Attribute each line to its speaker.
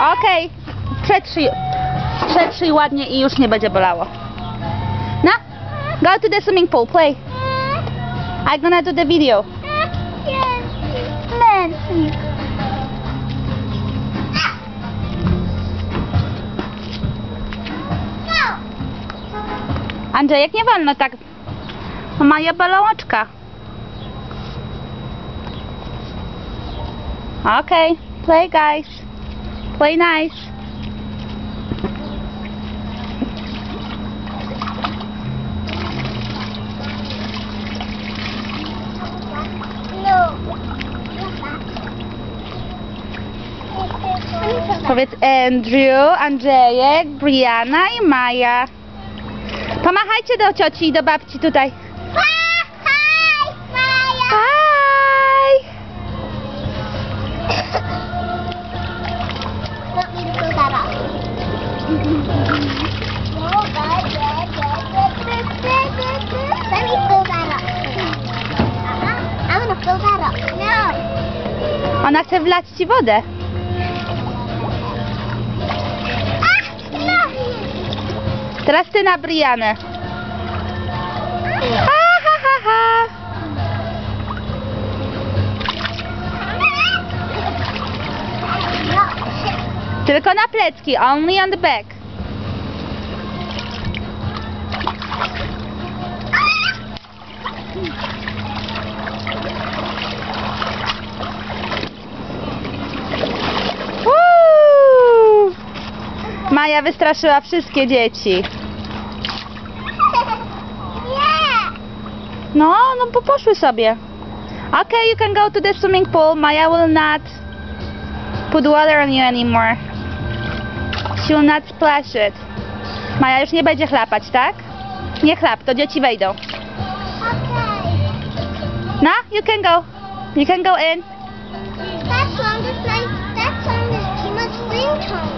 Speaker 1: Okej. Przetrzyj ładnie i już nie będzie bolało. No, go to the swimming pool, play. I'm gonna do the video. Andrzejek, nie wolno tak. Maja balączka. Okay, play guys. Play nice. Powiedz Andrew, Andrzejek, Brianna i Maja. Pomachajcie do cioci i do babci tutaj.
Speaker 2: Hi, Maja.
Speaker 1: Hi.
Speaker 2: Want me to fill that up? No, good. Let me fill that up. I'm gonna fill that up. No.
Speaker 1: Ona chce wlać ci wodę.
Speaker 2: No.
Speaker 1: Teraz ty na Brianę. Ha, ha, ha, ha. Tylko na plecki, only on the back. Woo! Maja wystraszyła wszystkie dzieci. No, poszły sobie. Okay, you can go to the swimming pool. Maja will not put water on you anymore. She will not splash it. Maja już nie będzie chlapać, tak? Nie chlap, to dzieci wejdą.
Speaker 2: Okay.
Speaker 1: No, you can go. You can go in.
Speaker 2: That's on the side. That's on the too much screen time.